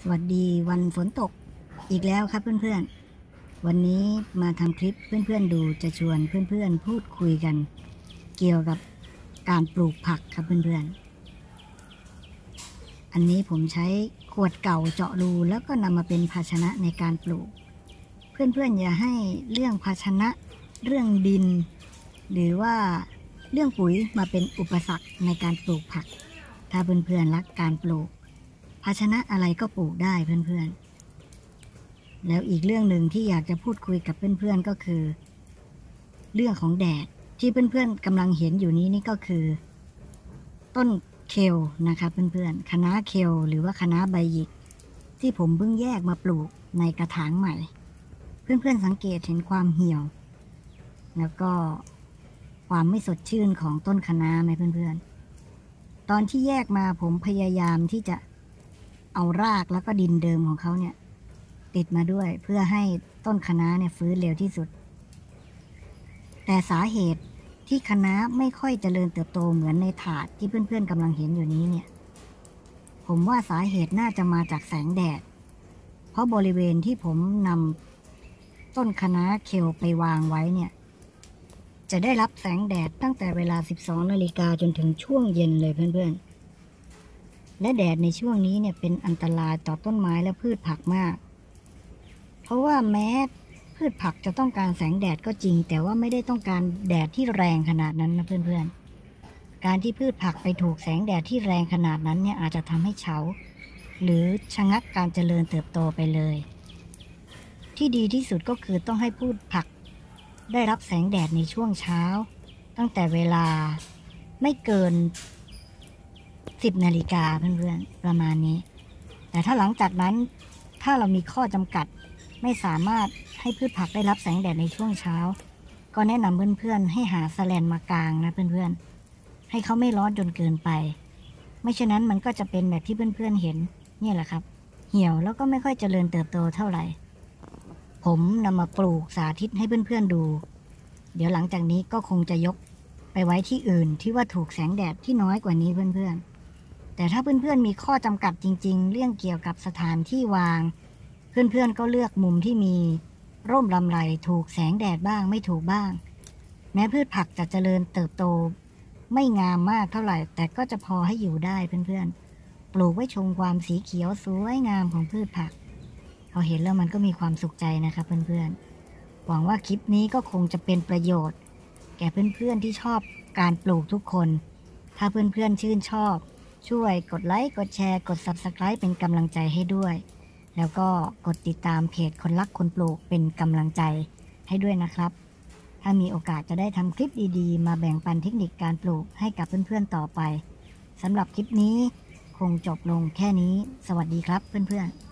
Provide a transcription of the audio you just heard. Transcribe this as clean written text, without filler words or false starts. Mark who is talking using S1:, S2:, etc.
S1: สวัสดีวันฝนตกอีกแล้วครับเพื่อนๆวันนี้มาทำคลิปเพื่อนๆดูจะชวนเพื่อนๆพูดคุยกันเกี่ยวกับการปลูกผักครับเพื่อนๆอันนี้ผมใช้ขวดเก่าเจาะรูแล้วก็นำมาเป็นภาชนะในการปลูกเพื่อนๆอย่าให้เรื่องภาชนะเรื่องดินหรือว่าเรื่องปุ๋ยมาเป็นอุปสรรคในการปลูกผักถ้าเพื่อนๆรักการปลูกภาชนะอะไรก็ปลูกได้เพื่อนๆแล้วอีกเรื่องหนึ่งที่อยากจะพูดคุยกับเพื่อนๆก็คือเรื่องของแดดที่เพื่อนๆกำลังเห็นอยู่นี้นี่ก็คือต้นเคลนะครับเพื่อนๆคะน้าเคลหรือว่าคะน้าใบหยิกที่ผมเพิ่งแยกมาปลูกในกระถางใหม่เพื่อนๆสังเกตเห็นความเหี่ยวแล้วก็ความไม่สดชื่นของต้นคะน้าไหมเพื่อนๆตอนที่แยกมาผมพยายามที่จะเอารากแล้วก็ดินเดิมของเขาเนี่ยติดมาด้วยเพื่อให้ต้นคะน้าเนี่ยฟื้นเร็วที่สุดแต่สาเหตุที่คะน้าไม่ค่อยเจริญเติบโตเหมือนในถาดที่เพื่อนๆกำลังเห็นอยู่นี้เนี่ยผมว่าสาเหตุน่าจะมาจากแสงแดดเพราะบริเวณที่ผมนำต้นคะน้าเคลไปวางไว้เนี่ยจะได้รับแสงแดดตั้งแต่เวลา 12 นาฬิกาจนถึงช่วงเย็นเลยเพื่อนๆและแดดในช่วงนี้เนี่ยเป็นอันตรายต่อต้นไม้และพืชผักมากเพราะว่าแม้พืชผักจะต้องการแสงแดดก็จริงแต่ว่าไม่ได้ต้องการแดดที่แรงขนาดนั้นนะเพื่อนๆการที่พืชผักไปถูกแสงแดดที่แรงขนาดนั้นเนี่ยอาจจะทำให้เฉาหรือชะงักการเจริญเติบโตไปเลยที่ดีที่สุดก็คือต้องให้พืชผักได้รับแสงแดดในช่วงเช้าตั้งแต่เวลาไม่เกิน10 นาฬิกาเพื่อนๆประมาณนี้แต่ถ้าหลังจากนั้นถ้าเรามีข้อจำกัดไม่สามารถให้พืชผักได้รับแสงแดดในช่วงเช้าก็แนะนำเพื่อนๆให้หาแสแลนมากางนะเพื่อนๆให้เขาไม่ร้อนจนเกินไปไม่เช่นนั้นมันก็จะเป็นแบบที่เพื่อนๆเห็นนี่แหละครับเหี่ยวแล้วก็ไม่ค่อยเจริญเติบโตเท่าไหร่ผมนำมาปลูกสาธิตให้เพื่อนๆดูเดี๋ยวหลังจากนี้ก็คงจะยกไปไว้ที่อื่นที่ว่าถูกแสงแดดที่น้อยกว่านี้เพื่อนๆแต่ถ้าเพื่อนๆมีข้อจำกัดจริงๆเรื่องเกี่ยวกับสถานที่วางเพื่อนๆก็เลือกมุมที่มีร่มลำไรถูกแสงแดดบ้างไม่ถูกบ้างแม้พืชผักจะเจริญเติบโตไม่งามมากเท่าไหร่แต่ก็จะพอให้อยู่ได้เพื่อนๆปลูกไว้ชมความสีเขียวสวยงามของพืชผักพอเห็นแล้วมันก็มีความสุขใจนะครับเพื่อนๆหวังว่าคลิปนี้ก็คงจะเป็นประโยชน์แก่เพื่อนๆที่ชอบการปลูกทุกคนถ้าเพื่อนๆชื่นชอบช่วยกดไลค์กดแชร์กด Subscribe เป็นกำลังใจให้ด้วยแล้วก็กดติดตามเพจคนรักคนปลูกเป็นกำลังใจให้ด้วยนะครับถ้ามีโอกาสจะได้ทำคลิปดีๆมาแบ่งปันเทคนิคการปลูกให้กับเพื่อนๆต่อไปสำหรับคลิปนี้คงจบลงแค่นี้สวัสดีครับเพื่อนๆ